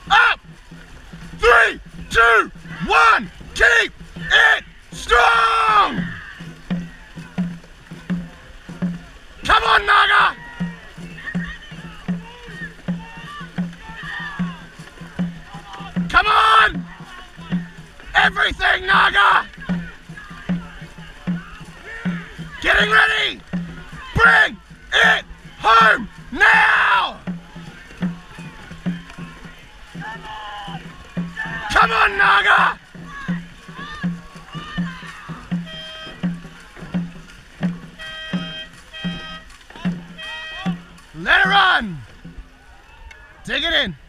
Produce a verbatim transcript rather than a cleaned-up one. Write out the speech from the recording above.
up. Three, two, one, keep it strong. Come on, Naga. Come on. Everything, Naga. Getting ready. Bring it home now. Come on, Naga! Let it run! Dig it in.